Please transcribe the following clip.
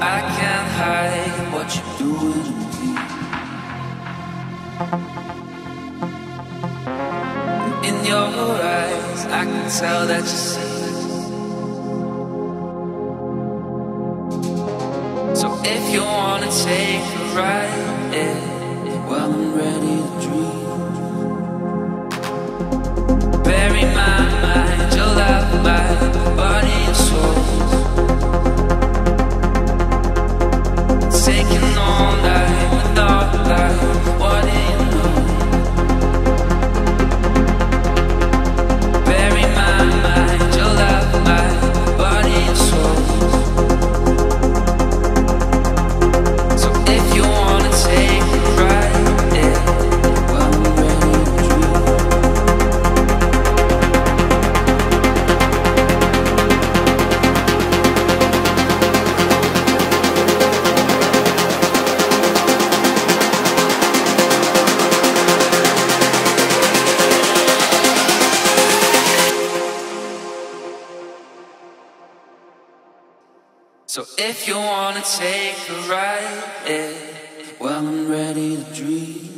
I can't hide what you're doing to me. In your eyes, I can tell that you see. So if you wanna take a ride, yeah, well, I'm ready to dream. Bury my mind, your love, my body and soul. Taking all night without light. What do you know? Bury my mind, your love, my body and soul. So if you wanna take a ride, yeah, well, I'm ready to dream. So if you wanna take a ride, yeah, well, I'm ready to dream.